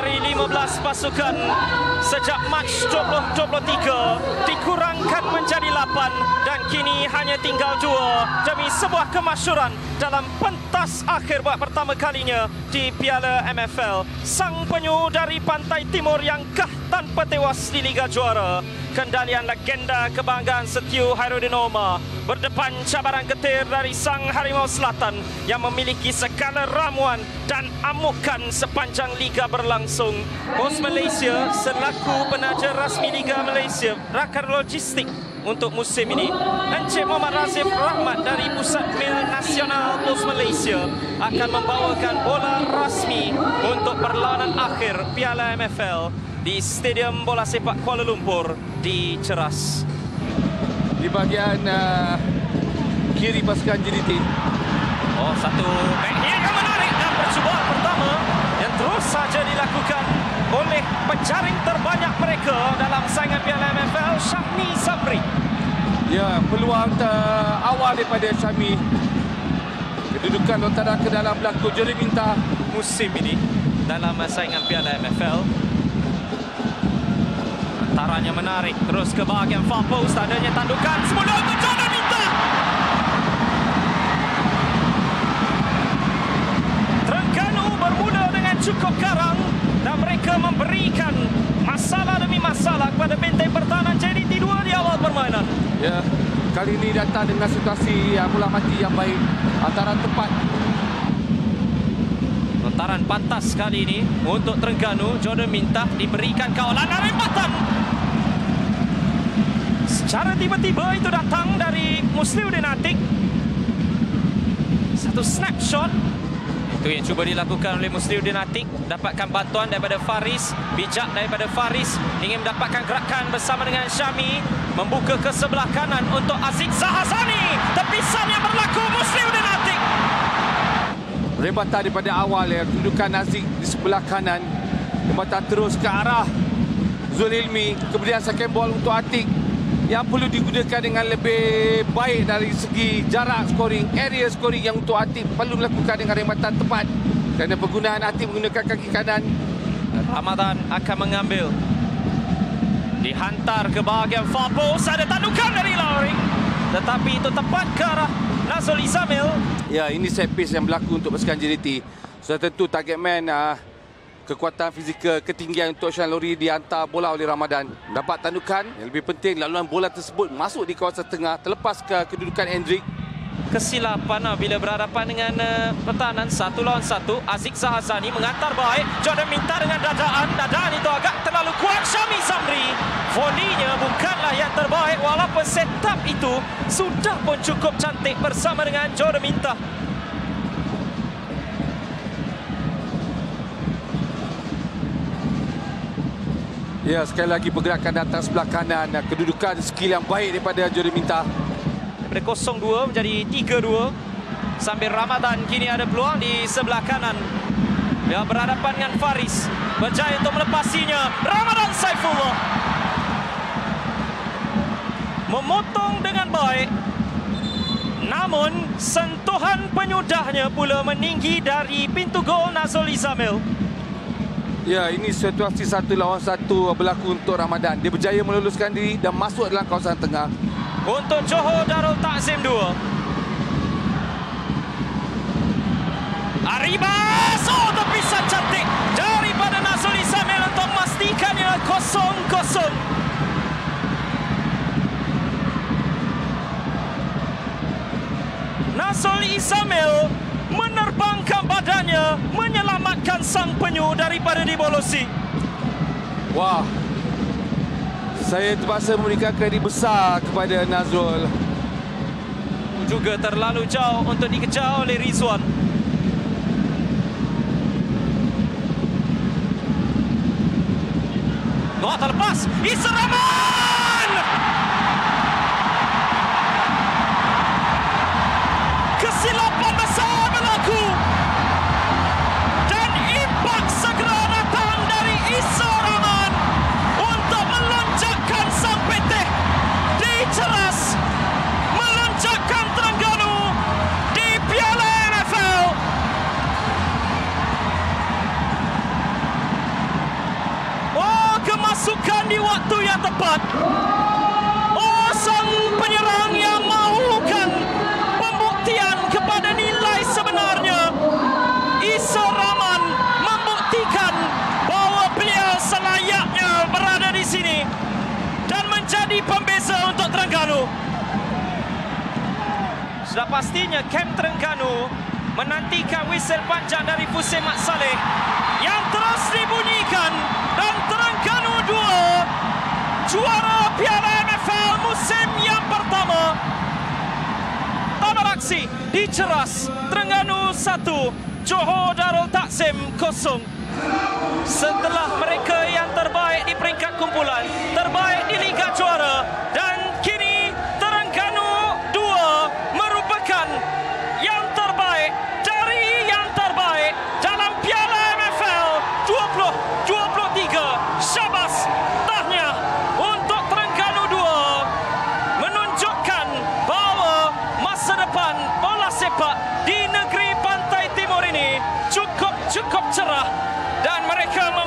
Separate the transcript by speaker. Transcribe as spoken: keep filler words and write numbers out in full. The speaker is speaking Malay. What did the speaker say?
Speaker 1: dari lima belas pasukan sejak Mac dua ribu dua puluh tiga dikurangkan menjadi lapan dan kini hanya tinggal dua demi sebuah kemasyhuran dalam pentas akhir buat pertama kalinya di Piala M F L. Sang penyu dari pantai timur yang kah tanpa tewas di Liga Juara, kendalian legenda kebanggaan Setiu Hairudin Omar berdepan cabaran getir dari sang Harimau Selatan yang memiliki segala ramuan dan amukan sepanjang Liga berlangsung. Pos Malaysia selaku penaja rasmi Liga Malaysia rakar logistik untuk musim ini, Encik Muhammad Razif Rahmat dari Pusat Mil Nasional Pos Malaysia akan membawakan bola rasmi untuk perlawanan akhir Piala M F L di Stadium Bola Sepak Kuala Lumpur di Ceras.
Speaker 2: Di bahagian uh, kiri pasukan J D T.
Speaker 1: Oh, satu backhead yang menarik dan percubaan pertama yang terus saja dilakukan oleh penjaring terbanyak mereka dalam saingan Piala M F L, Syahmi Sabri.
Speaker 2: Ya, peluang awal daripada Syahmi. Kedudukan lontaran ke dalam belakang jari minta
Speaker 1: musim ini dalam saingan Piala M F L. Antaranya menarik terus ke bahagian far post, adanya tandukan semula untuk Jordan Minta. Terengganu bermula dengan cukup garang dan mereka memberikan masalah demi masalah kepada benteng pertahanan J D T dua di awal permainan.
Speaker 2: Ya, kali ini datang dengan situasi uh, bola mati yang baik, antaran tepat.
Speaker 1: Lontaran pantas kali ini untuk Terengganu. Jordan Minta diberikan kawalan dan rembatan. Secara tiba-tiba itu datang dari Musliuddin Atiq. Satu snapshot. Itu yang cuba dilakukan oleh Musliuddin Atiq. Dapatkan bantuan daripada Faris. Bijak daripada Faris. Ingin mendapatkan gerakan bersama dengan Syahmi. Membuka ke sebelah kanan untuk Aziz Zahazani. Tepisan yang berlaku Musliuddin Atiq.
Speaker 2: Rembatan daripada awal ya, kedudukan Aziz di sebelah kanan. Rembatan terus ke arah Zulilmi. Kemudian second ball untuk Atiq yang perlu digunakan dengan lebih baik dari segi jarak scoring, area scoring yang untuk Atiq perlu melakukan dengan rembatan tepat. Kerana penggunaan Atiq menggunakan kaki kanan.
Speaker 1: Ramadan akan mengambil. Dihantar ke bahagian far post, ada tandukan dari Lowry. Tetapi itu tepat ke arah Nazul Izamil.
Speaker 2: Ya, ini set piece yang berlaku untuk pasukan J D T. Sudah tentu target man, uh, kekuatan fizikal, ketinggian untuk Sean Lowry dihantar bola oleh Ramadan. Dapat tandukan, yang lebih penting laluan bola tersebut masuk di kawasan tengah, terlepas ke kedudukan Hendrik.
Speaker 1: Kesilapan bila berhadapan dengan uh, pertahanan satu lawan satu. Aziz Zahazani mengantar baik. Jordan Minta dengan dadaan. Dadaan itu agak terlalu kuat. Syahmi Sabri. Volinya bukanlah yang terbaik walaupun setup itu sudah pun cukup cantik bersama dengan Jordan Minta.
Speaker 2: Ya, sekali lagi pergerakan datang sebelah kanan. Kedudukan skill yang baik daripada Jordan Minta.
Speaker 1: Dari kosong dua menjadi tiga dua. Sambil Ramadan kini ada peluang di sebelah kanan. Dia berhadapan dengan Faris. Berjaya untuk melepasinya. Ramadan Saifullah memotong dengan baik. Namun sentuhan penyudahnya pula meninggi dari pintu gol Nazul Izamil.
Speaker 2: Ya, ini situasi satu lawan satu berlaku untuk Ramadan. Dia berjaya meluluskan diri dan masuk dalam kawasan tengah.
Speaker 1: Untuk Johor Darul Takzim dua. Arribas! Oh, tepisan cantik daripada Nazul Izamil untuk memastikannya kosong kosong. Nazul Izamil menerbangkan badannya, menyelamatkan sang penyu daripada dibolosi.
Speaker 2: Wah, saya terpaksa memberikan kredit besar kepada Nazul.
Speaker 1: Juga terlalu jauh untuk dikejar oleh Rizwan. Noah terlepas. Isar Rahman! Kesilapan besar berlaku. Dan impak segera datang dari Isar Rahman untuk melonjakkan sang peteh di Ceras. Melonjakkan Terengganu di Piala M F L. dan di waktu yang tepat. Oh, sang penyerang yang mahukan pembuktian kepada nilai sebenarnya. Isa Rahman membuktikan bahawa beliau selayaknya berada di sini dan menjadi pembeza untuk Terengganu. Sudah pastinya kamp Terengganu menantikan whistle panjang dari Fusim Mat Saleh yang terus dibunyikan, dan Terengganu dua juara Piala M F L musim yang pertama. Tamat aksi diceras Terengganu satu, Johor Darul Takzim kosong. Setelah mereka yang terbaik di peringkat kumpulan, terbaik di Liga Juara, dan kini Terengganu dua merupakan yang terbaik dari yang terbaik dalam Piala M F L dua ribu dua puluh tiga. Syabas, tahniah untuk Terengganu dua, menunjukkan bahawa masa depan bola sepak di negeri Pantai Timur ini cukup cukup cerah, dan mereka